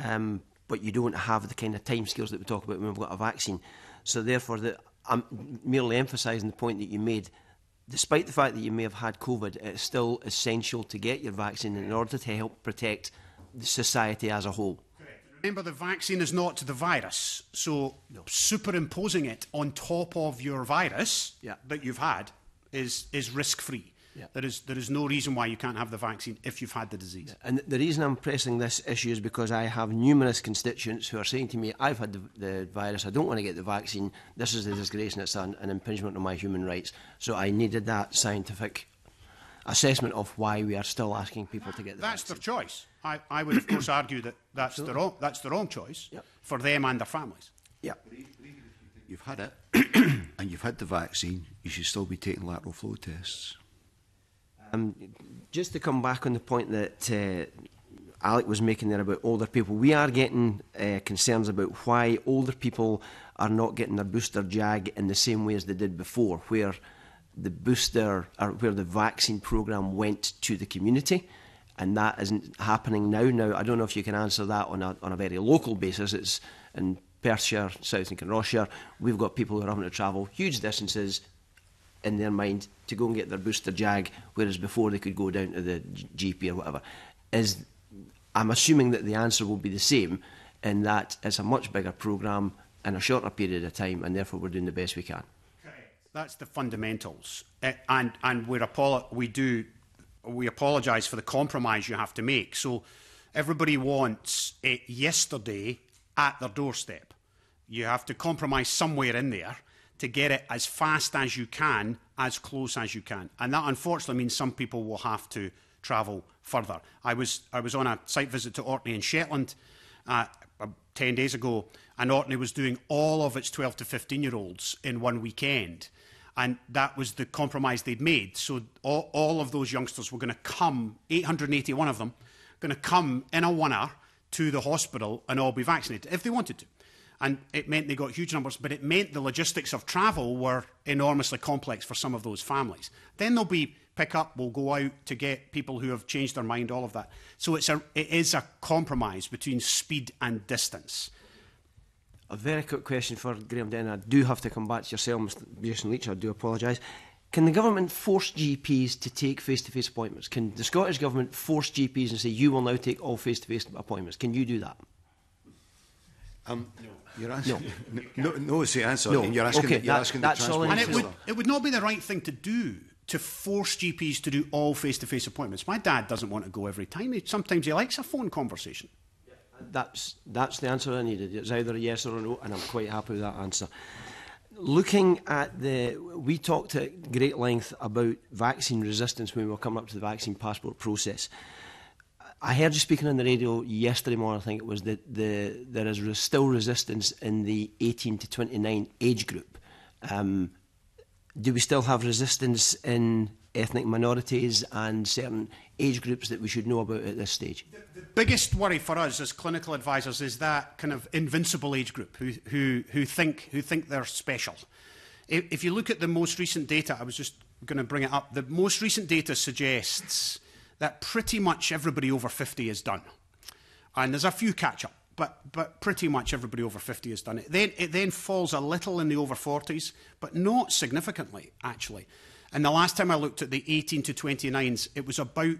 [SPEAKER 7] but you don't have the kind of timescales that we talk about when we've got a vaccine. So therefore, I'm merely emphasising the point that you made. Despite the fact that you may have had COVID, it's still essential to get your vaccine in order to help protect the society as a whole.
[SPEAKER 4] Remember, the vaccine is not the virus, so superimposing it on top of your virus that you've had is risk-free. Yeah. There is no reason why you can't have the vaccine if you've had the disease.
[SPEAKER 7] Yeah. And the reason I'm pressing this issue is because I have numerous constituents who are saying to me, I've had the virus, I don't want to get the vaccine, this is a disgrace and it's an impingement on my human rights. So I needed that scientific assessment of why we are still asking people to get the vaccine.
[SPEAKER 4] That's their choice. I would, of course, argue that that's the wrong choice for them and their families.
[SPEAKER 7] Yeah.
[SPEAKER 2] You've had it, and you've had the vaccine, you should still be taking lateral flow tests.
[SPEAKER 7] Just to come back on the point that Alec was making there about older people, we are getting concerns about why older people are not getting their booster jab in the same way as they did before, where the booster or where the vaccine programme went to the community, and that isn't happening now. Now, I don't know if you can answer that on a very local basis. It's in Perthshire, South and Kinrossshire. We've got people who are having to travel huge distances in their mind to go and get their booster jab, whereas before they could go down to the GP or whatever. I'm assuming that the answer will be the same, in that it's a much bigger programme in a shorter period of time, and therefore we're doing the best we can.
[SPEAKER 4] Correct. That's the fundamentals, and we apologise for the compromise you have to make. So everybody wants it yesterday at their doorstep. You have to compromise somewhere in there to get it as fast as you can, as close as you can. And that unfortunately means some people will have to travel further. I was on a site visit to Orkney in Shetland 10 days ago, and Orkney was doing all of its 12 to 15-year-olds in one weekend. And that was the compromise they'd made. So all of those youngsters were going to come, 881 of them, going to come in a one-hour to the hospital and all be vaccinated, if they wanted to. And it meant they got huge numbers, but it meant the logistics of travel were enormously complex for some of those families. Then there'll be pick-up, we'll go out to get people who have changed their mind, all of that. So it is a compromise between speed and distance.
[SPEAKER 7] A very quick question for Graham Denny. I do have to come back to yourself, Mr. Jason Leach, I do apologise. Can the government force GPs to take face-to-face appointments? Can the Scottish Government force GPs and say, you will now take all face-to-face appointments? Can you do that?
[SPEAKER 2] You're asking, no is the answer.
[SPEAKER 7] No.
[SPEAKER 2] And you're asking,
[SPEAKER 7] Okay,
[SPEAKER 2] you're asking the
[SPEAKER 7] that's all
[SPEAKER 2] Transport
[SPEAKER 7] I
[SPEAKER 4] And
[SPEAKER 7] need to
[SPEAKER 2] Minister.
[SPEAKER 4] it would not be the right thing to do to force GPs to do all face-to-face appointments. My dad doesn't want to go every time. Sometimes he likes a phone conversation.
[SPEAKER 7] That's the answer I needed. It's either a yes or a no, and I'm quite happy with that answer. Looking at we talked at great length about vaccine resistance when we were coming up to the vaccine passport process. I heard you speaking on the radio yesterday morning, I think it was, that there is still resistance in the 18 to 29 age group. Do we still have resistance in ethnic minorities and certain age groups that we should know about at this stage?
[SPEAKER 4] The biggest worry for us as clinical advisors is that kind of invincible age group who think they're special. If you look at the most recent data, I was just going to bring it up, the most recent data suggests that pretty much everybody over 50 is done. And there's a few catch-up, but pretty much everybody over 50 is done. It then falls a little in the over 40s, but not significantly, actually. And the last time I looked at the 18 to 29s, it was about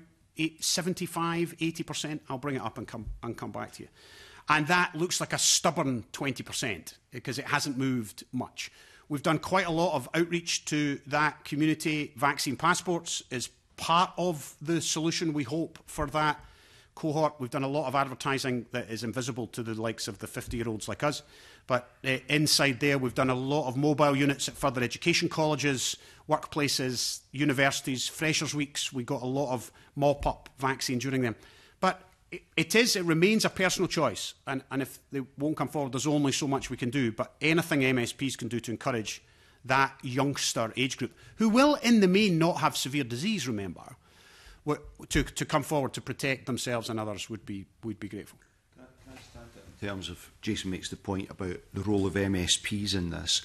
[SPEAKER 4] 75, 80%. I'll bring it up and come back to you. And that looks like a stubborn 20% because it hasn't moved much. We've done quite a lot of outreach to that community. Vaccine passports is part of the solution, we hope, for that cohort. We've done a lot of advertising that is invisible to the likes of the 50-year-olds like us. But inside there, we've done a lot of mobile units at further education colleges, workplaces, universities, freshers' weeks. We got a lot of mop-up vaccine during them. But it remains a personal choice. And if they won't come forward, there's only so much we can do. But anything MSPs can do to encourage that youngster age group, who will in the main not have severe disease, remember, to come forward to protect themselves and others would be grateful.
[SPEAKER 2] In terms of, Jason makes the point about the role of MSPs in this,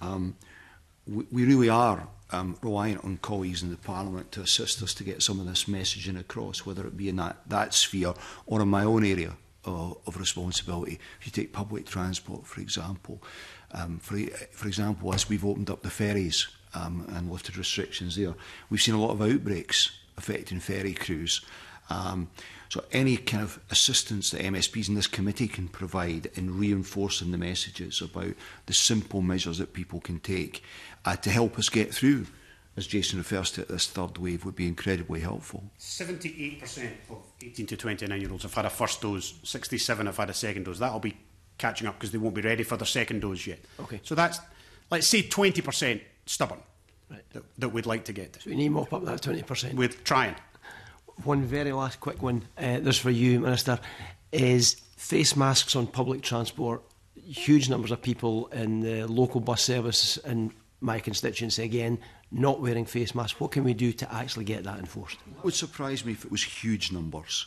[SPEAKER 2] we really are reliant on colleagues in the Parliament to assist us to get some of this messaging across, whether it be in that sphere or in my own area of responsibility. If you take public transport, for example, for example, as we've opened up the ferries and lifted restrictions there, we've seen a lot of outbreaks affecting ferry crews. So any kind of assistance that MSPs in this committee can provide in reinforcing the messages about the simple measures that people can take to help us get through, as Jason refers to it, this third wave would be incredibly helpful.
[SPEAKER 4] 78% of 18 to 29-year-olds have had a first dose, 67 have had a second dose. That'll be catching up because they won't be ready for their second dose yet.
[SPEAKER 7] Okay.
[SPEAKER 4] So that's, let's say, 20% stubborn,
[SPEAKER 7] right,
[SPEAKER 4] that we'd like to get to.
[SPEAKER 7] So we need to mop up that 20%.
[SPEAKER 4] We're trying.
[SPEAKER 7] One very last quick one, this for you, Minister, is face masks on public transport. Huge numbers of people in the local bus service in my constituency, again, not wearing face masks. What can we do to actually get that enforced?
[SPEAKER 2] It would surprise me if it was huge numbers.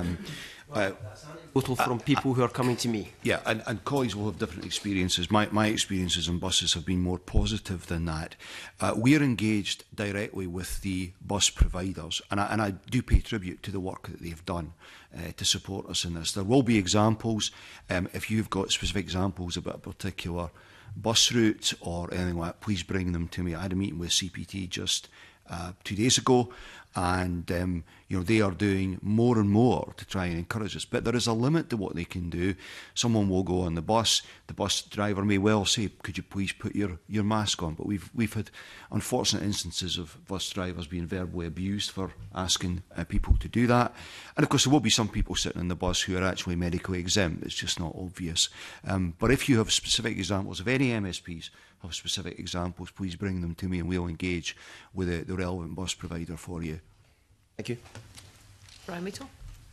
[SPEAKER 7] Total from people who are coming to me.
[SPEAKER 2] Yeah, and colleagues will have different experiences. My experiences on buses have been more positive than that. We are engaged directly with the bus providers, and I do pay tribute to the work that they've done to support us in this. There will be examples. If you've got specific examples about a particular bus route or anything like that, please bring them to me. I had a meeting with CPT just 2 days ago, and they are doing more and more to try and encourage us. But there is a limit to what they can do. Someone will go on the bus driver may well say, could you please put your mask on? But we've had unfortunate instances of bus drivers being verbally abused for asking people to do that. And of course there will be some people sitting in the bus who are actually medically exempt. It's just not obvious. But if you have specific examples, if any MSPs have specific examples, please bring them to me and we'll engage with the relevant bus provider for you.
[SPEAKER 7] Thank you.
[SPEAKER 1] Brian Meatle.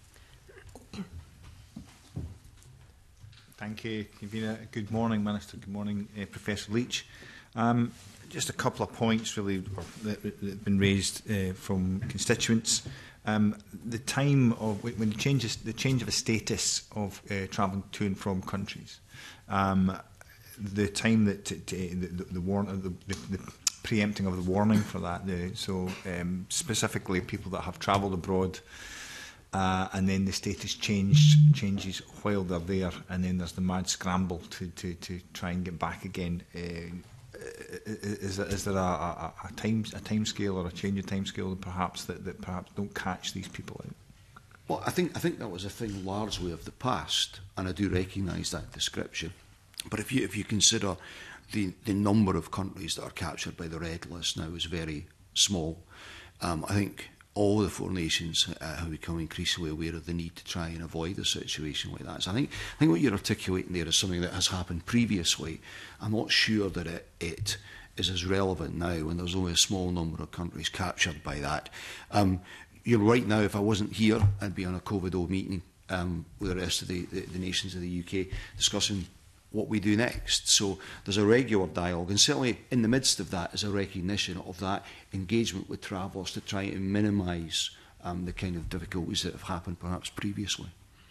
[SPEAKER 8] Thank you, Convener. Good morning, Minister. Good morning, Professor Leach. Just a couple of points really that have been raised from constituents. The time of when the change of a status of travelling to and from countries. The time that the preempting of the warning for that. Specifically, people that have travelled abroad, and then the status changes while they're there, and then there's the mad scramble to try and get back again. Is there a time scale or a change of time scale perhaps that perhaps don't catch these people out?
[SPEAKER 2] Well, I think that was a thing largely of the past, and I do recognise that description. But if you consider the number of countries that are captured by the red list now is very small, I think all the four nations have become increasingly aware of the need to try and avoid a situation like that. So I think what you're articulating there is something that has happened previously. I'm not sure that it is as relevant now when there's only a small number of countries captured by that. You're right. Now, if I wasn't here, I'd be on a COVID-0 meeting with the rest of the nations of the UK discussing what we do next. So there's a regular dialogue, and certainly in the midst of that is a recognition of that engagement with travellers to try and minimise the kind of difficulties that have happened perhaps previously.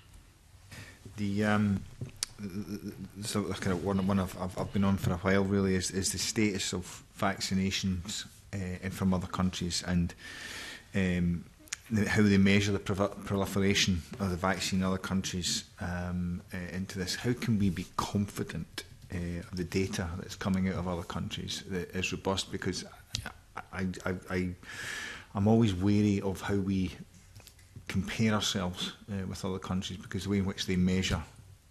[SPEAKER 8] So kind of one I've been on for a while really is the status of vaccinations from other countries, and how they measure the proliferation of the vaccine in other countries into this. How can we be confident of the data that's coming out of other countries that is robust? Because I'm always wary of how we compare ourselves with other countries, because the way in which they measure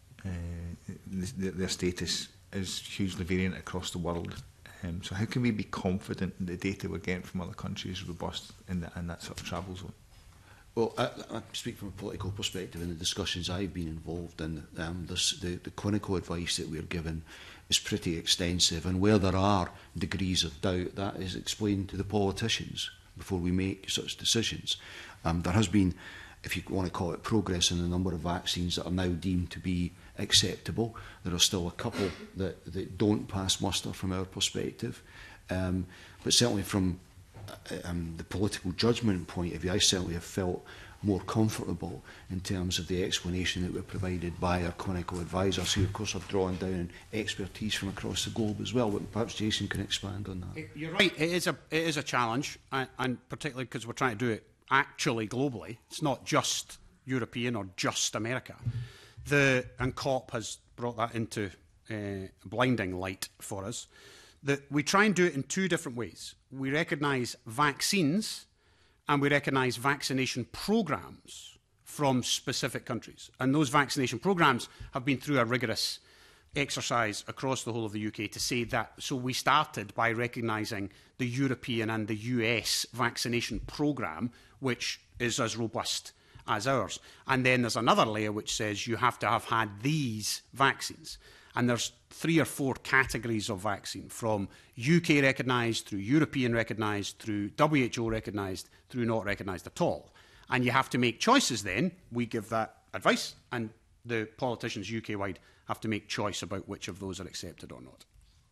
[SPEAKER 8] their status is hugely variant across the world. So how can we be confident that the data we're getting from other countries is robust in that sort of travel zone?
[SPEAKER 2] Well, I speak from a political perspective. In the discussions I've been involved in, the clinical advice that we're given is pretty extensive, and where there are degrees of doubt, that is explained to the politicians before we make such decisions. There has been, if you want to call it, progress in the number of vaccines that are now deemed to be acceptable. There are still a couple that don't pass muster from our perspective, but certainly from the political judgment point of view, I certainly have felt more comfortable in terms of the explanation that were provided by our clinical advisors, who of course are drawing down expertise from across the globe as well. But perhaps Jason can expand on that.
[SPEAKER 4] You're right, it is a challenge, and particularly because we're trying to do it actually globally. It's not just European or just America. And COP has brought that into blinding light for us. That we try and do it in two different ways. We recognise vaccines and we recognise vaccination programmes from specific countries. And those vaccination programmes have been through a rigorous exercise across the whole of the UK to say that. So we started by recognising the European and the US vaccination programme, which is as robust as ours. And then there's another layer which says you have to have had these vaccines. And there's 3 or 4 categories of vaccine, from UK recognised, through European recognised, through WHO recognised, through not recognised at all. And you have to make choices then. We give that advice, and the politicians UK-wide have to make choice about which of those are accepted or not.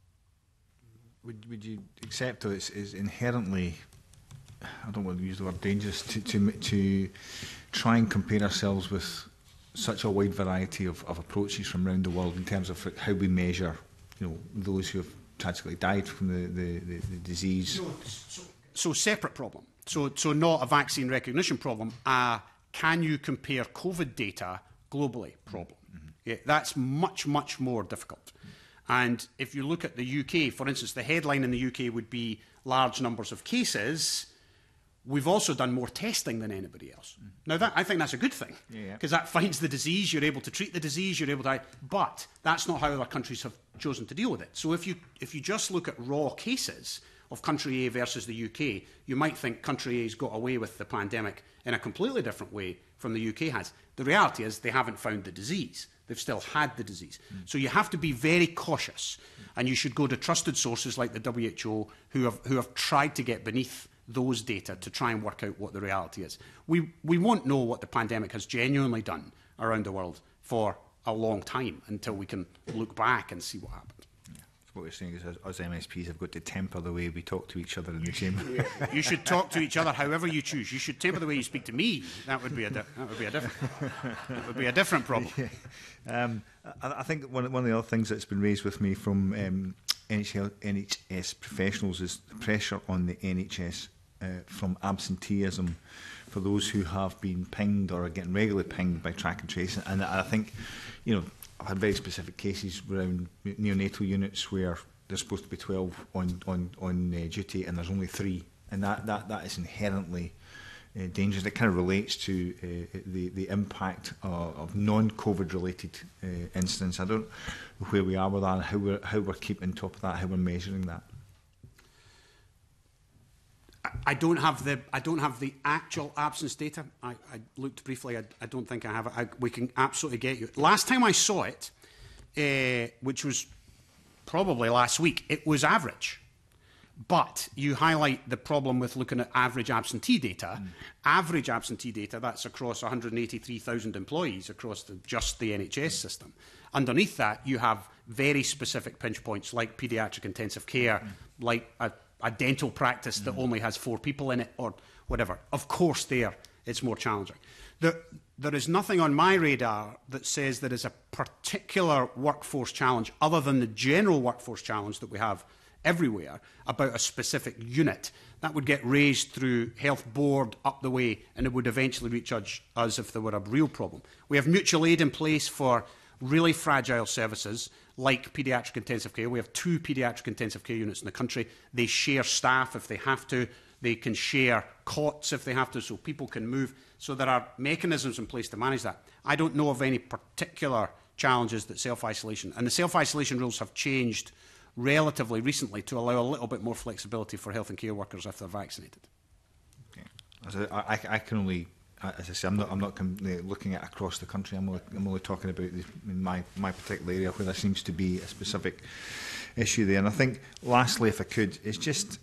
[SPEAKER 8] Would you accept that it's inherently, I don't want to use the word dangerous, to try and compare ourselves with such a wide variety of approaches from around the world in terms of how we measure, those who have tragically died from the disease?
[SPEAKER 4] So separate problem. So not a vaccine recognition problem. Can you compare COVID data globally problem? Mm-hmm. Yeah, that's much, much more difficult. And if you look at the UK, for instance, the headline in the UK would be large numbers of cases. We've also done more testing than anybody else. Now, I think that's a good thing, because that finds the disease, you're able to treat the disease, you're able to... But that's not how other countries have chosen to deal with it. So if you just look at raw cases of country A versus the UK, you might think country A's got away with the pandemic in a completely different way from the UK has. The reality is they haven't found the disease. They've still had the disease. So you have to be very cautious, and you should go to trusted sources like the WHO who have tried to get beneath those data to try and work out what the reality is. We won't know what the pandemic has genuinely done around the world for a long time until we can look back and see what happened.
[SPEAKER 8] Yeah. So what we're saying is us MSPs have got to temper the way we talk to each other in the chamber.
[SPEAKER 4] You should talk to each other however you choose. You should temper the way you speak to me. That would be a different problem.
[SPEAKER 8] Yeah. I think one of the other things that's been raised with me from NHS professionals is the pressure on the NHS from absenteeism for those who have been pinged or are getting regularly pinged by track and trace. And I think, I've had very specific cases around neonatal units where there's supposed to be 12 on duty and there's only 3, and that is inherently dangers. It kind of relates to the impact of non-COVID related incidents. I don't know where we are with that, and how we're keeping top of that, how we're measuring that.
[SPEAKER 4] I don't have the actual absence data. I looked briefly. I don't think I have it. We can absolutely get you. Last time I saw it, which was probably last week, it was average. But you highlight the problem with looking at average absentee data. Average absentee data, that's across 183,000 employees across just the NHS system. Underneath that, you have very specific pinch points like paediatric intensive care, like a dental practice that only has 4 people in it, or whatever. Of course, it's more challenging. There is nothing on my radar that says there is a particular workforce challenge other than the general workforce challenge that we have everywhere about a specific unit. That would get raised through Health Board up the way, and it would eventually reach us if there were a real problem. We have mutual aid in place for really fragile services like paediatric intensive care. We have 2 paediatric intensive care units in the country. They share staff if they have to. They can share cots if they have to, so people can move. So there are mechanisms in place to manage that. I don't know of any particular challenges that self-isolation, and the self-isolation rules have changed relatively recently to allow a little bit more flexibility for health and care workers if they're vaccinated.
[SPEAKER 8] Okay. I can only, as I say, I'm not looking at across the country. I'm only talking about my particular area where there seems to be a specific issue there. And I think, lastly, if I could, it's just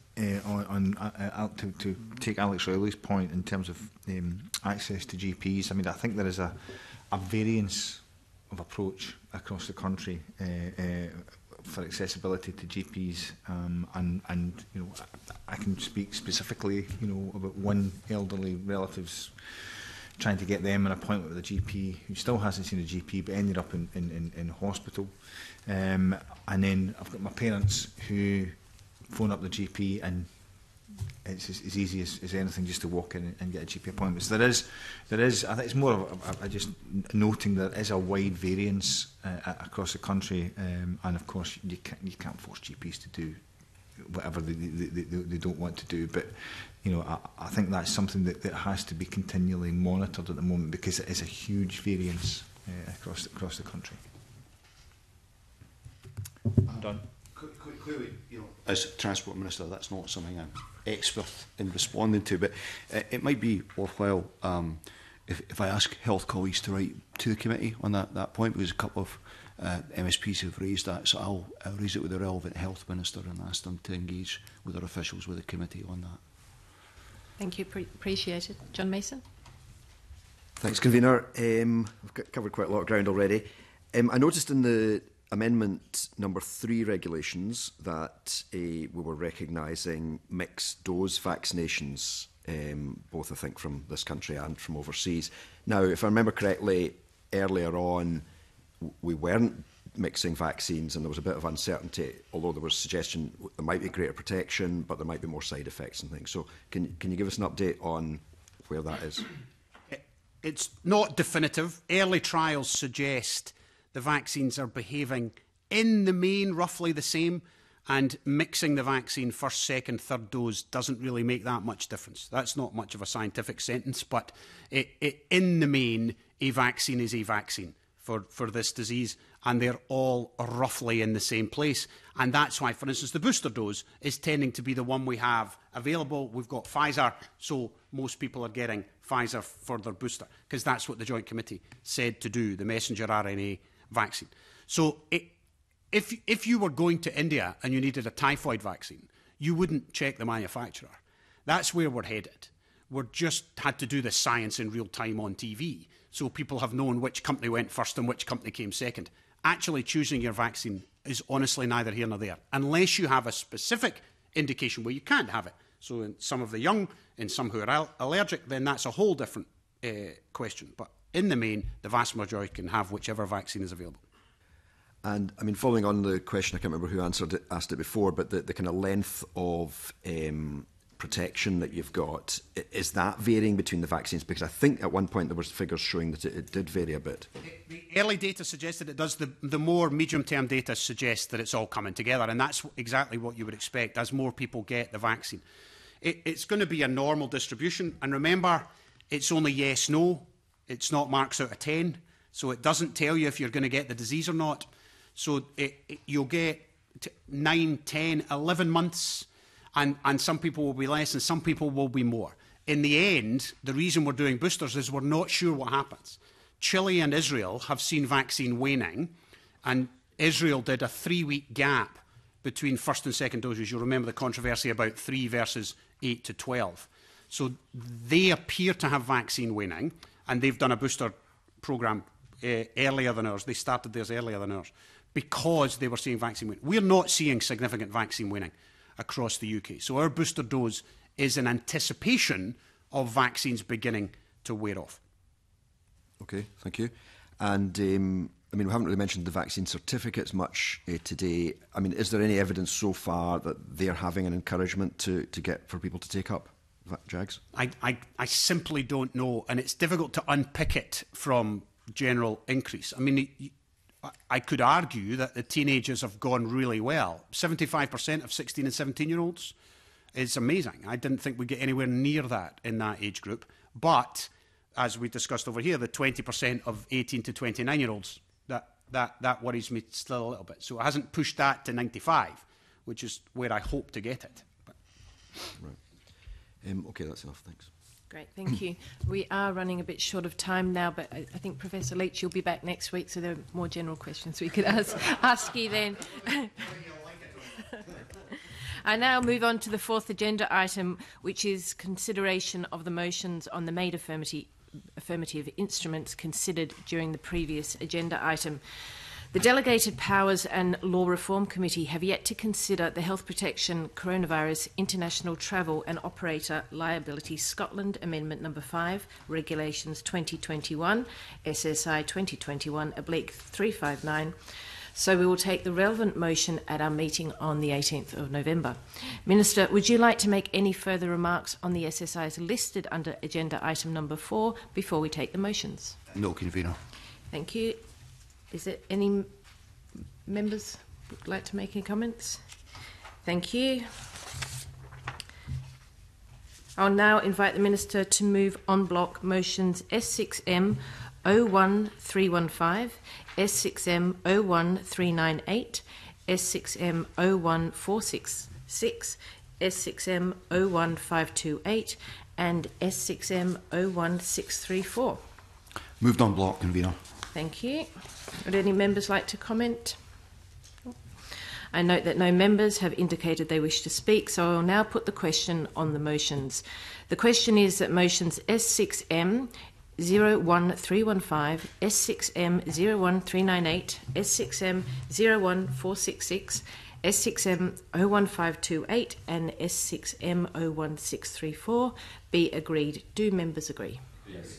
[SPEAKER 8] to take Alex Rowley's point in terms of access to GPs. I mean, I think there is a variance of approach across the country for accessibility to GPs, and you know, I can speak specifically, you know, about one elderly relative's trying to get them an appointment with a GP who still hasn't seen a GP but ended up in hospital, and then I've got my parents who phone up the GP and it's as easy as anything just to walk in and get a GP appointment. So there is. I think it's more of just noting there is a wide variance across the country, and of course you can't force GPs to do whatever they don't want to do. But you know, I think that's something that has to be continually monitored at the moment because it is a huge variance across the country. I'm done.
[SPEAKER 2] Clearly, you know, as Transport Minister, that's not something I'm expert in responding to, but it might be worthwhile if I ask health colleagues to write to the committee on that point, because a couple of MSPs have raised that, so I'll raise it with the relevant health minister and ask them to engage with their officials with the committee on that.
[SPEAKER 1] Thank you. Appreciate it. John Mason.
[SPEAKER 9] Thanks, Convener. We've covered quite a lot of ground already. I noticed in the Amendment number 3 regulations that we were recognising mixed dose vaccinations, both I think from this country and from overseas. Now, if I remember correctly, earlier on we weren't mixing vaccines and there was a bit of uncertainty, although there was suggestion there might be greater protection but there might be more side effects and things. So can you give us an update on where that is?
[SPEAKER 4] It's not definitive. Early trials suggest the vaccines are behaving in the main roughly the same, and mixing the vaccine first, second, third dose doesn't really make that much difference. That's not much of a scientific sentence, but in the main, a vaccine is a vaccine for this disease, and they're all roughly in the same place. And that's why, for instance, the booster dose is tending to be the one we have available. We've got Pfizer, so most people are getting Pfizer for their booster, because that's what the Joint Committee said to do, the messenger RNA vaccine. So if you were going to India and you needed a typhoid vaccine, you wouldn't check the manufacturer. That's where we're headed. We're just had to do this science in real time on TV, so people have known which company went first and which company came second. Actually choosing your vaccine is honestly neither here nor there, unless you have a specific indication where you can't have it. So in some of the young, in some who are allergic, then that's a whole different question. But in the main, the vast majority can have whichever vaccine is available.
[SPEAKER 9] And I mean, following on the question, I can't remember who asked it before, but the kind of length of protection that you've got, is that varying between the vaccines? Because I think at one point there was figures showing that it did vary a bit.
[SPEAKER 4] The early data suggested it does. The more medium-term data suggests that it's all coming together, and that's exactly what you would expect as more people get the vaccine. It's going to be a normal distribution. And remember, it's only yes, no. It's not marks out of 10. So it doesn't tell you if you're going to get the disease or not. So you'll get 9, 10, 11 months, and some people will be less and some people will be more. In the end, the reason we're doing boosters is we're not sure what happens. Chile and Israel have seen vaccine waning, and Israel did a 3-week gap between first and second doses. You'll remember the controversy about 3 versus 8 to 12. So they appear to have vaccine waning, and they've done a booster programme earlier than ours. They started theirs earlier than ours because they were seeing vaccine waning. We're not seeing significant vaccine waning across the UK. So our booster dose is in anticipation of vaccines beginning to wear off.
[SPEAKER 9] Okay, thank you. And I mean, we haven't really mentioned the vaccine certificates much today. I mean, is there any evidence so far that they're having an encouragement to get for people to take up JAGs?
[SPEAKER 4] I simply don't know, and it's difficult to unpick it from general increase. I mean, I could argue that the teenagers have gone really well. 75% of 16 and 17-year-olds is amazing. I didn't think we'd get anywhere near that in that age group. But, as we discussed over here, the 20% of 18 to 29-year-olds, that worries me still a little bit. So it hasn't pushed that to 95, which is where I hope to get it. But.
[SPEAKER 9] Right. Okay, that's enough. Thanks.
[SPEAKER 1] Great, thank you. We are running a bit short of time now, but I think Professor Leach, you'll be back next week, so there are more general questions we could ask you then. I now move on to the fourth agenda item, which is consideration of the motions on the made affirmative instruments considered during the previous agenda item. The Delegated Powers and Law Reform Committee have yet to consider the Health Protection, Coronavirus, International Travel and Operator Liability Scotland Amendment No. 5, Regulations 2021, SSI 2021/359. So we will take the relevant motion at our meeting on the 18th of November. Minister, would you like to make any further remarks on the SSIs listed under agenda item number 4 before we take the motions?
[SPEAKER 3] No, Convener.
[SPEAKER 1] Thank you. Is there any members who would like to make any comments? Thank you. I'll now invite the Minister to move en bloc motions S6M 01315, S6M 01398, S6M 01466, S6M 01528 and S6M 01634.
[SPEAKER 3] Moved on block, Convener.
[SPEAKER 1] Thank you. Would any members like to comment? I note that no members have indicated they wish to speak, so I will now put the question on the motions. The question is that motions S6M 01315, S6M 01398, S6M 01466, S6M 01528 and S6M 01634 be agreed. Do members agree?
[SPEAKER 6] Yes.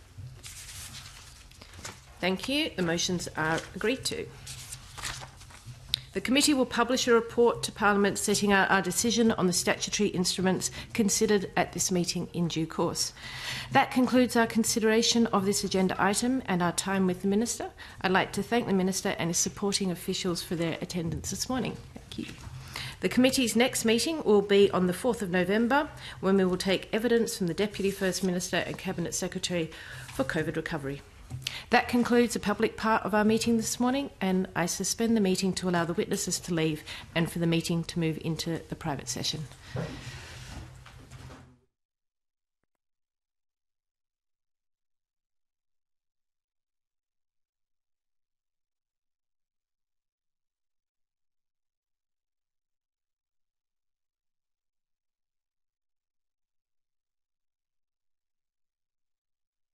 [SPEAKER 1] Thank you. The motions are agreed to. The committee will publish a report to Parliament setting out our decision on the statutory instruments considered at this meeting in due course. That concludes our consideration of this agenda item and our time with the Minister. I'd like to thank the Minister and his supporting officials for their attendance this morning. Thank you. The committee's next meeting will be on the 4th of November, when we will take evidence from the Deputy First Minister and Cabinet Secretary for COVID recovery. That concludes the public part of our meeting this morning, and I suspend the meeting to allow the witnesses to leave and for the meeting to move into the private session.